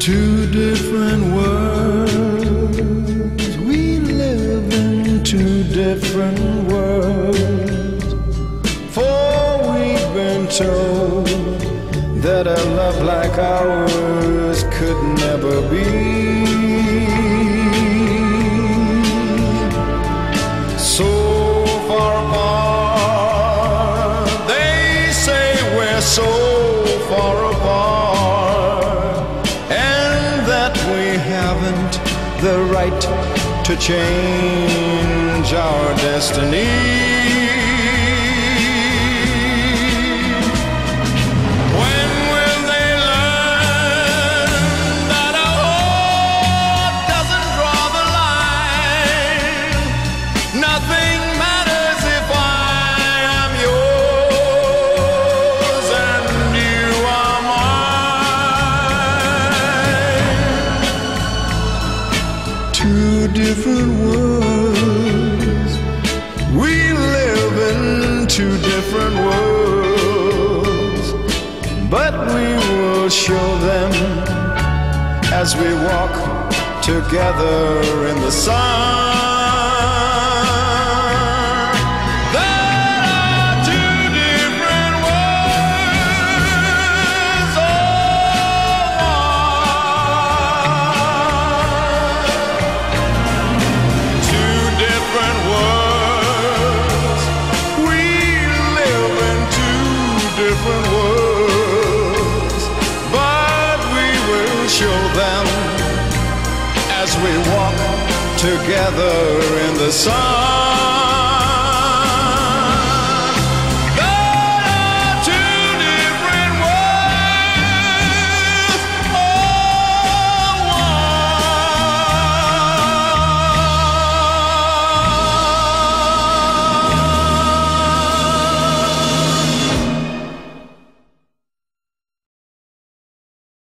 Two different worlds. We live in two different worlds. For we've been told that a love like ours could never be. So far apart, they say we're so far apart, and that we haven't the right to change our destiny. When will they learn that a heart doesn't draw the line? Nothing matters if I am yours and you are mine. Two different worlds. We live in two different worlds, but we will show them as we walk together in the sun. There are two different worlds, oh, two different worlds. We live in two different worlds, but we will show them as we walk together in the sun.